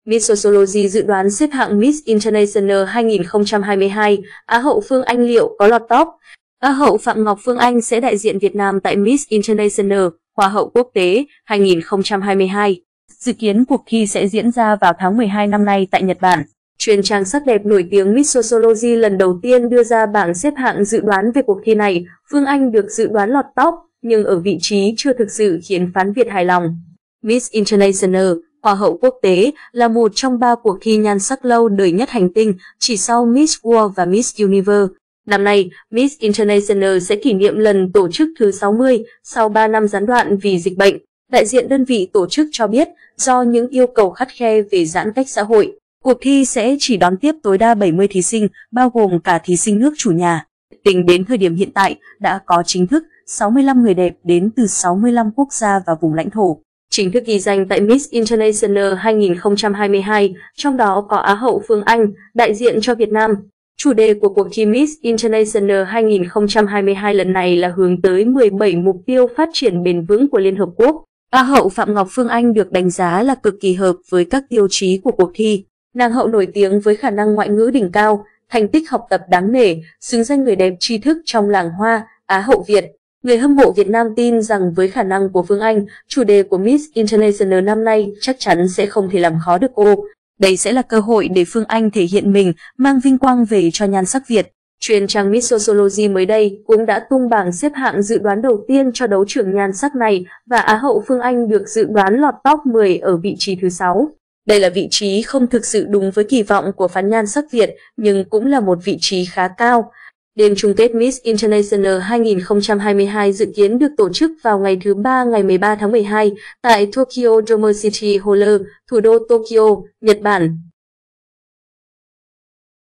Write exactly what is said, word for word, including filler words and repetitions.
Miss Sociology dự đoán xếp hạng Miss International hai nghìn không trăm hai mươi hai, Á hậu Phương Anh liệu có lọt top? Á hậu Phạm Ngọc Phương Anh sẽ đại diện Việt Nam tại Miss International, Hoa hậu quốc tế hai nghìn không trăm hai mươi hai. Dự kiến cuộc thi sẽ diễn ra vào tháng mười hai năm nay tại Nhật Bản. Chuyên trang sắc đẹp nổi tiếng Miss Sociology lần đầu tiên đưa ra bảng xếp hạng dự đoán về cuộc thi này. Phương Anh được dự đoán lọt top, nhưng ở vị trí chưa thực sự khiến phán Việt hài lòng. Miss International, Hoa hậu quốc tế, là một trong ba cuộc thi nhan sắc lâu đời nhất hành tinh, chỉ sau Miss World và Miss Universe. Năm nay, Miss International sẽ kỷ niệm lần tổ chức thứ sáu mươi, sau ba năm gián đoạn vì dịch bệnh. Đại diện đơn vị tổ chức cho biết, do những yêu cầu khắt khe về giãn cách xã hội, cuộc thi sẽ chỉ đón tiếp tối đa bảy mươi thí sinh, bao gồm cả thí sinh nước chủ nhà. Tính đến thời điểm hiện tại, đã có chính thức sáu mươi lăm người đẹp đến từ sáu mươi lăm quốc gia và vùng lãnh thổ chính thức ghi danh tại Miss International hai nghìn không trăm hai mươi hai, trong đó có Á hậu Phương Anh, đại diện cho Việt Nam. Chủ đề của cuộc thi Miss International hai nghìn không trăm hai mươi hai lần này là hướng tới mười bảy mục tiêu phát triển bền vững của Liên Hợp Quốc. Á hậu Phạm Ngọc Phương Anh được đánh giá là cực kỳ hợp với các tiêu chí của cuộc thi. Nàng hậu nổi tiếng với khả năng ngoại ngữ đỉnh cao, thành tích học tập đáng nể, xứng danh người đẹp tri thức trong làng hoa, Á hậu Việt. Người hâm mộ Việt Nam tin rằng với khả năng của Phương Anh, chủ đề của Miss International năm nay chắc chắn sẽ không thể làm khó được cô. Đây sẽ là cơ hội để Phương Anh thể hiện mình, mang vinh quang về cho nhan sắc Việt. Chuyên trang Miss Sociology mới đây cũng đã tung bảng xếp hạng dự đoán đầu tiên cho đấu trưởng nhan sắc này, và Á hậu Phương Anh được dự đoán lọt top mười ở vị trí thứ sáu. Đây là vị trí không thực sự đúng với kỳ vọng của phán nhan sắc Việt, nhưng cũng là một vị trí khá cao. Đêm chung kết Miss International hai nghìn không trăm hai mươi hai dự kiến được tổ chức vào ngày thứ ba ngày mười ba tháng mười hai tại Tokyo Dome City Hall, thủ đô Tokyo, Nhật Bản.